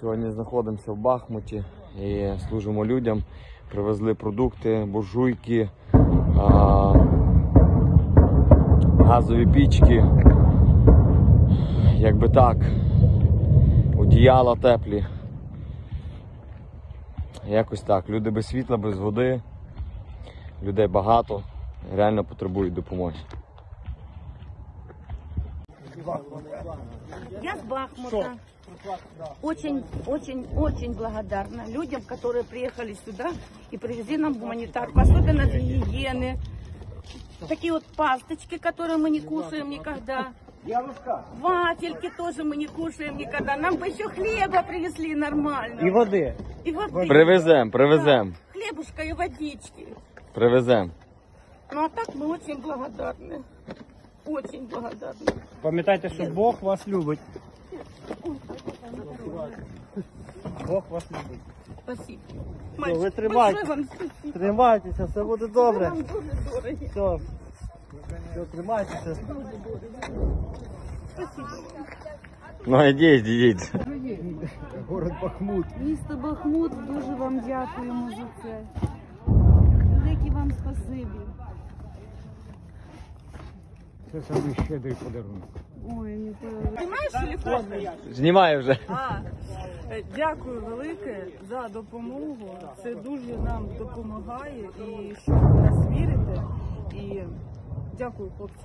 Сьогодні знаходимося в Бахмуті і служимо людям. Привезли продукти, буржуйки, газові пічки, якби так, одіяла теплі. Якось так. Люди без світла, без води, людей багато, реально потребують допомоги. Я с Бахмута. Очень благодарна людям, которые приехали сюда и привезли нам гуманитарку, особенно для гигиены. Такие вот пасточки, которые мы не кушаем никогда. Вафельки тоже мы не кушаем никогда. Нам бы еще хлеба привезли нормально. И воды. И воды. Привезем. Да, хлебушка и водички. Привезем. Ну а так мы очень благодарны. Очень благодарны. Пам'ятайте, що Бог вас любить. Бог вас любить. Спасибо. Все, ви большое вам спасибо. Тримайтеся, все буде добре. Вам дуже дорогі. Все, тримайтеся. Спасибо. Ну йдіть. Город Бахмут. Місто Бахмут, дуже вам дякуємо за це. Велике вам спасибі. Це самий щедрий подарунок. Ой, не то. Знімаєш телефон? Знімаю вже. Дякую велике за допомогу. Це дуже нам допомагає і що ви в нас вірите. І дякую, хлопці.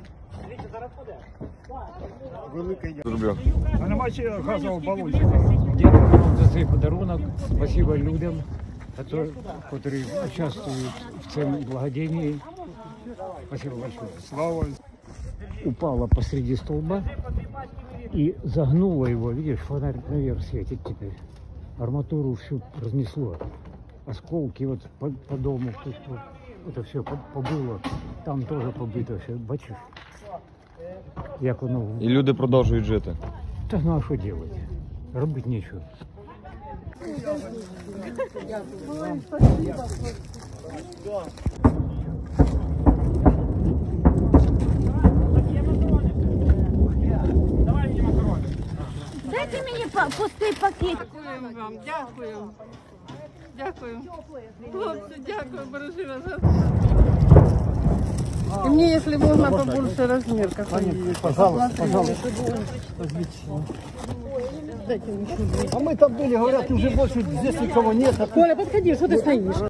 Велике Зроблю. А немає газового балончика. Дякую вам за цей подарунок. Спасибо людям, які участвують в цьому благодійнні. Спасибо большое. Слава. Упала посреди столба и загнула его. Видишь, фонарь наверх светит теперь. Арматуру всю разнесло. Осколки вот по дому. Тут вот, это все побыло. Там тоже побито все. Бачишь? Як воно... І люди продовжують жити. Та ну а що делать? Робить нічого. Дайте мені пустий пакет. Дякуємо вам, дякую. Дякую. Хлопці, дякую, бережи вас. И мне, если можно, побольше размер. Пожалуйста. А мы там были, говорят, уже больше здесь никого нет. Коля, подходи, что ты стоишь?